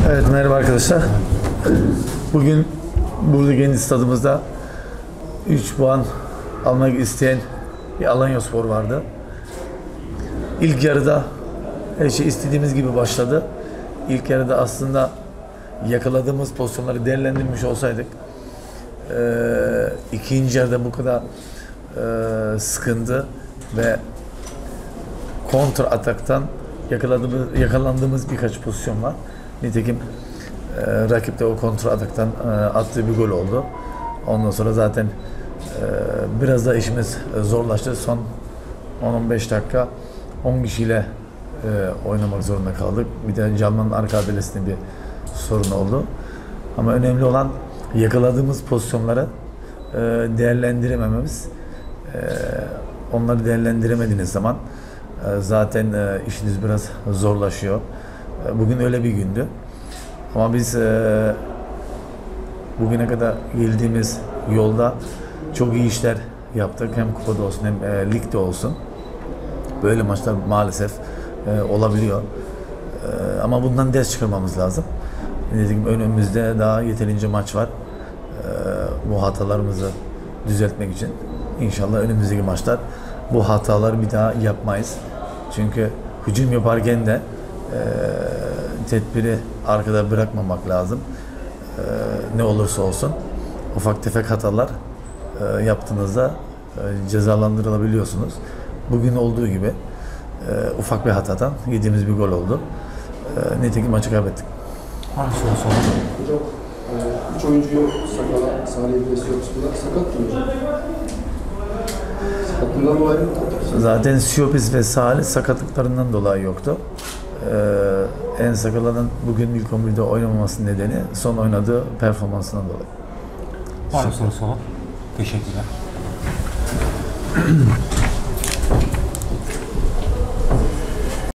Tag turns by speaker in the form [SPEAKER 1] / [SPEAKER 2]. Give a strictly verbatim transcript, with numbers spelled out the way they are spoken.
[SPEAKER 1] Evet, merhaba arkadaşlar. Bugün burada kendi stadımızda üç puan almak isteyen bir Alanyaspor vardı. İlk yarıda her şey istediğimiz gibi başladı. İlk yarıda aslında yakaladığımız pozisyonları değerlendirmiş olsaydık e, ikinci yarıda bu kadar e, sıkıntı ve kontra ataktan yakaladığımız, yakalandığımız birkaç pozisyon var. Nitekim e, rakip de o kontra ataktan e, attığı bir gol oldu. Ondan sonra zaten e, biraz da işimiz zorlaştı. Son on on beş dakika on kişiyle e, oynamak zorunda kaldık. Bir de Calman'ın arka adalesinde bir sorun oldu. Ama önemli olan yakaladığımız pozisyonları e, değerlendiremememiz. E, onları değerlendiremediğiniz zaman e, zaten e, işiniz biraz zorlaşıyor. E, bugün öyle bir gündü. Ama biz e, bugüne kadar geldiğimiz yolda çok iyi işler yaptık. Hem kupada olsun hem e, ligde olsun. Böyle maçlar maalesef e, olabiliyor. E, ama bundan ders çıkarmamız lazım. Dediğim gibi önümüzde daha yeterince maç var. E, bu hatalarımızı düzeltmek için. İnşallah önümüzdeki maçlar bu hataları bir daha yapmayız. Çünkü hücum yaparken de e, tedbiri arkada bırakmamak lazım. E, ne olursa olsun ufak tefek hatalar e, yaptığınızda e, cezalandırılabiliyorsunuz. Bugün olduğu gibi e, ufak bir hatadan yediğimiz bir gol oldu. E, nitekim maçı kaybettik.
[SPEAKER 2] Hangi soru soralım?
[SPEAKER 3] Hocam, e, üç oyuncuyu sakala, Salih ve Siyopis'la sakat mı hocam? Sakatlığından dolayı mı?
[SPEAKER 1] Zaten Siyopis ve Salih sakatlıklarından dolayı yoktu. Ee, en sakalanan bugün ilk on birde oynamaması nedeni son oynadığı performansından dolayı.
[SPEAKER 2] Var mı soru soralım? Teşekkürler.